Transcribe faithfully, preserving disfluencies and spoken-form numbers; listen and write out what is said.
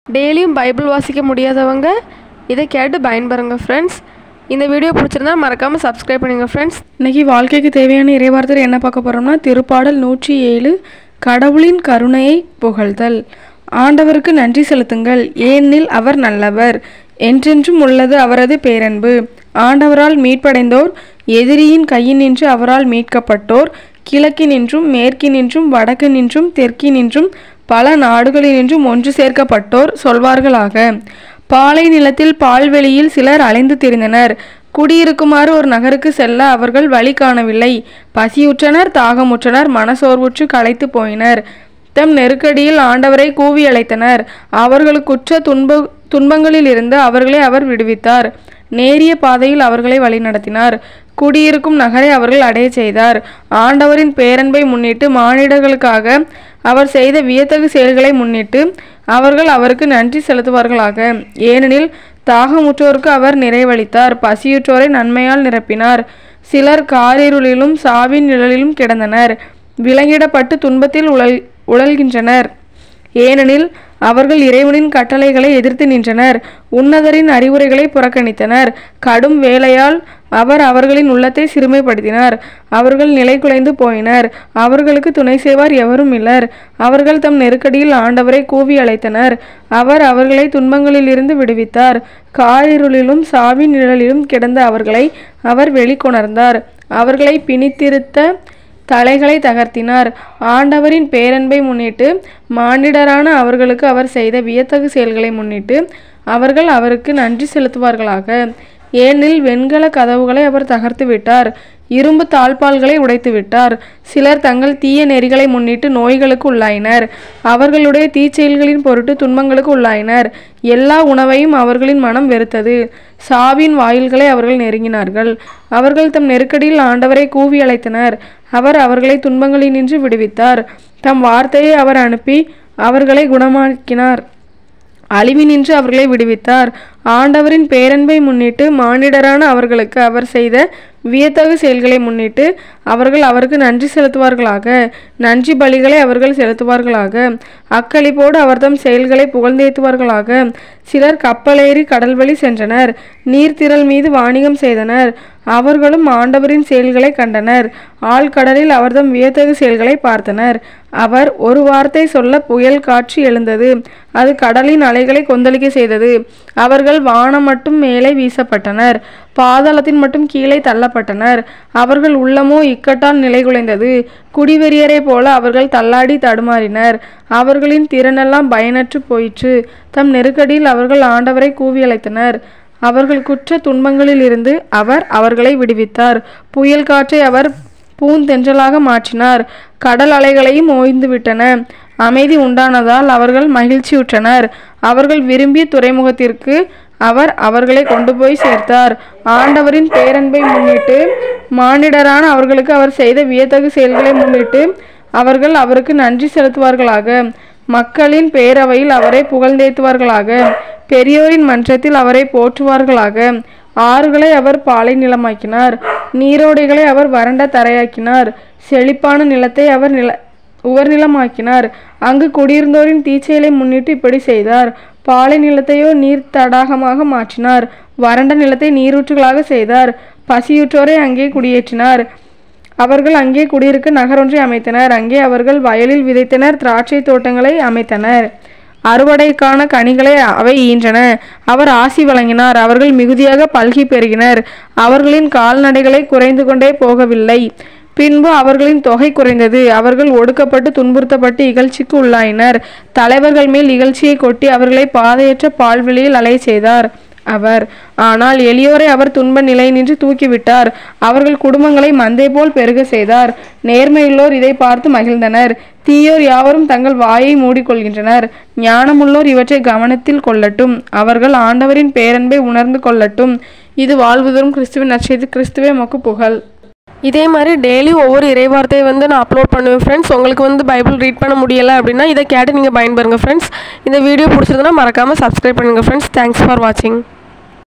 டெய்லியும் பைபிள் வாசிக்க முடியாதவங்க இதை கேட்டு பயன்பெறுங்க ஃப்ரெண்ட்ஸ். இந்த வீடியோ பிடிச்சிருந்தா மறக்காமல் சப்ஸ்கிரைப் பண்ணுங்க ஃப்ரெண்ட்ஸ். இன்றைக்கி வாழ்க்கைக்கு தேவையான இறைவார்த்தை என்ன பார்க்க போகிறோம்னா, திருப்பாடல் நூற்றி ஏழு, கடவுளின் கருணையை புகழ்தல். ஆண்டவருக்கு நன்றி செலுத்துங்கள், ஏனெனில் அவர் நல்லவர், என்றென்றும் உள்ளது அவரது பேரன்பு. ஆண்டவரால் மீட்படைந்தோர், எதிரியின் கையினின்று அவரால் மீட்கப்பட்டோர், கிழக்கினின்றும் மேற்கினின்றும் வடக்கினின்றும் தெற்கினின்றும் பல நாடுகளினின்றும் ஒன்று சேர்க்கப்பட்டோர் சொல்வார்களாக. பாலை நிலத்தில் பால்வெளியில் சிலர் அலைந்து திரிந்தனர். குடியிருக்குமாறு ஒரு நகருக்கு செல்ல அவர்கள் வழி காணவில்லை. பசியுற்றனர், தாகமுற்றனர், மனசோர்வுற்று களைத்து போயினர். தம் நெருக்கடியில் ஆண்டவரை கூவி அழைத்தனர். அவர்களுக்குற்ற துன்ப துன்பங்களிலிருந்து அவர்களை அவர் விடுவித்தார். நேரிய பாதையில் அவர்களை வழிநடத்தினார். குடியிருக்கும் நகரை அவர்கள் அடைய செய்தார். ஆண்டவரின் பேரன்பை முன்னிட்டு, மானிடர்களுக்காக அவர் செய்த வியத்தகு செயல்களை முன்னிட்டு அவர்கள் அவருக்கு நன்றி செலுத்துவார்களாக. ஏனெனில் தாகமுற்றோருக்கு அவர் நிறைவளித்தார், பசியுற்றோரை நன்மையால் நிரப்பினார். சிலர் காரிருளிலும் சாவின் நிழலிலும் கிடந்தனர், விலங்கிடப்பட்டு துன்பத்தில் உழல் உழல்கின்றனர். ஏனெனில் அவர்கள் இறைவனின் கட்டளைகளை எதிர்த்து நின்றனர், உன்னதரின் அறிவுரைகளை புறக்கணித்தனர். கடும் வேலையால் அவர் அவர்களின் உள்ளத்தை சிறுமைப்படுத்தினார். அவர்கள் நிலை குலைந்து போயினர், அவர்களுக்கு துணை செய்வார் எவரும் இல்லர். அவர்கள் தம் நெருக்கடியில் ஆண்டவரை கூவி அழைத்தனர். அவர் அவர்களை துன்பங்களிலிருந்து விடுவித்தார். காரிருளிலும் சாவின் நிழலிலும் கிடந்த அவர்களை அவர் வெளிக்கொணர்ந்தார். அவர்களை பிணித்திருத்த தலைகளை தகர்த்தினார். ஆண்டவரின் பேரன்பை முன்னிட்டு, மானிடரான அவர்களுக்கு அவர் செய்த வியத்தகு செயல்களை முன்னிட்டு அவர்கள் அவருக்கு நன்றி செலுத்துவார்களாக. ஏனெனில் வெண்கல கதவுகளை அவர் தகர்த்து விட்டார், இரும்பு தாழ்பால்களை உடைத்து விட்டார். சிலர் தங்கள் தீய நெறிகளை முன்னிட்டு நோய்களுக்கு உள்ளாயினர், அவர்களுடைய தீச்செயல்களின் பொருட்டு துன்பங்களுக்கு உள்ளாயினர். எல்லா உணவையும் அவர்களின் மனம் வெறுத்தது, சாவின் வாயில்களை அவர்கள் நெருங்கினார்கள். அவர்கள் தம் நெருக்கடியில் ஆண்டவரை கூவி அழைத்தனர். அவர் அவர்களை துன்பங்களினின்று விடுவித்தார். தம் வார்த்தையை அவர் அனுப்பி அவர்களை குணமாக்கினார், அழிவினின்று அவர்களை விடுவித்தார். ஆண்டவரின் பேரன்பை முன்னிட்டு, மானிடரான அவர்களுக்கு அவர் செய்த வியத்தகு செயல்களை முன்னிட்டு அவர்கள் அவருக்கு நன்றி செலுத்துவார்களாக. நன்றி பலிகளை அவர்கள் செலுத்துவார்களாக. அக்களிப்போடு அவர் தம் செயல்களை புகழ்ந்தேத்துவார்களாக. சிலர் கப்பலேறி கடல் வழி சென்றனர், நீர்த்திரள் மீது வாணிகம் செய்தனர். அவர்களும் ஆண்டவரின் செயல்களை கண்டனர், ஆழ்கடலில் அவர் தம் வியத்தகு செயல்களை பார்த்தனர். அவர் ஒரு வார்த்தை சொல்ல புயல் காற்று எழுந்தது, அது கடலின் அலைகளை கொந்தளிக்க செய்தது. அவர்கள் வானம் மட்டும் மேலே வீசப்பட்டனர், பாதாளத்தின் மட்டும் கீழே தள்ளப்பட்டனர். அவர்கள் உள்ளமோ இக்கட்டால் நிலை குலைந்தது, குடிவெறியரை போல அவர்கள் தள்ளாடி தடுமாறினர். அவர்களின் திறனெல்லாம் பயனற்று போயிற்று. தம் நெருக்கடியில் அவர்கள் ஆண்டவரை கூவி அழைத்தனர். அவர்கள் குற்ற துன்பங்களில் இருந்து அவர் அவர்களை விடுவித்தார். புயல் காற்றை அவர் பூந்தென்றலாக மாற்றினார், கடல் அலைகளையும் ஓய்ந்து விட்டன. அமைதி உண்டானதால் அவர்கள் மகிழ்ச்சியுற்றனர். அவர்கள் விரும்பிய துறைமுகத்திற்கு அவர் அவர்களை கொண்டு போய் சேர்த்தார். ஆண்டவரின் பேரன்பை முன்னிட்டு, மானிடரான அவர்களுக்கு அவர் செய்த வியத்தகு செயல்களை முன்னிட்டு அவர்கள் அவருக்கு நன்றி செலுத்துவார்களாக. மக்களின் பேரவையில் அவரை புகழ்ந்தேத்துவார்களாக. பெரியோரின் மன்றத்தில் அவரை போற்றுவார்களாக. ஆறுகளை அவர் பாலை நிலமாக்கினார், நீரோடைகளை அவர் வறண்ட தரையாக்கினார். செழிப்பான நிலத்தை அவர் நில உவர்நிலமாக்கினார். அங்கு குடியிருந்தோரின் தீச்செயலை முன்னிட்டு இப்படி செய்தார். பாலை நிலத்தையோ நீர் தடாகமாக மாற்றினார், வறண்ட நிலத்தை நீரூற்றுகளாக செய்தார். பசியுற்றோரை அங்கே குடியேற்றினார். அவர்கள் அங்கே குடியிருக்க நகரொன்றை அமைத்தனர். அங்கே அவர்கள் வயலில் விதைத்தனர், திராட்சை தோட்டங்களை அமைத்தனர். அறுவடைக்கான கனிகளை அவை ஈன்றன. அவர் ஆசி வழங்கினார், அவர்கள் மிகுதியாக பல்கி பெருகினர். அவர்களின் கால்நடைகளை குறைந்து கொண்டே போகவில்லை. பின்பு அவர்களின் தொகை குறைந்தது. அவர்கள் ஒடுக்கப்பட்டு துன்புறுத்தப்பட்டு இகழ்ச்சிக்கு உள்ளாயினர். தலைவர்கள் மேல் இகழ்ச்சியை கொட்டி அவர்களை பாதையற்ற பால்வெளியில் அலைய செய்தார் அவர். ஆனால் எளியோரை அவர் துன்ப நிலை நின்று தூக்கிவிட்டார். அவர்கள் குடும்பங்களை மந்தை போல் பெருக செய்தார். நேர்மையுள்ளோர் இதை பார்த்து மகிழ்ந்தனர், தீயோர் யாவரும் தங்கள் வாயை மூடிக்கொள்கின்றனர். ஞானமுள்ளோர் இவற்றை கவனத்தில் கொள்ளட்டும், அவர்கள் ஆண்டவரின் பேரன்பை உணர்ந்து கொள்ளட்டும். இது வாழ்வு தரும் கிறிஸ்துவின் நற்செய்தி. கிறிஸ்துவே உமக்கு புகழ். இதே மாதிரி டெய்லி ஒவ்வொரு இறைவார்த்தையை வந்து நான் அப்லோட் பண்ணுவேன் ஃப்ரெண்ட்ஸ். உங்களுக்கு வந்து பைபிள் ரீட் பண்ண முடியலை அப்படின்னா இதை கேட்டு நீங்கள் பயன்பெறுங்க ஃப்ரெண்ட்ஸ். இந்த வீடியோ பிடிச்சிருந்தனா மறக்காமல் சப்ஸ்கிரைப் பண்ணுங்கள் ஃப்ரெண்ட்ஸ். தேங்க்ஸ் ஃபார் வாட்சிங்.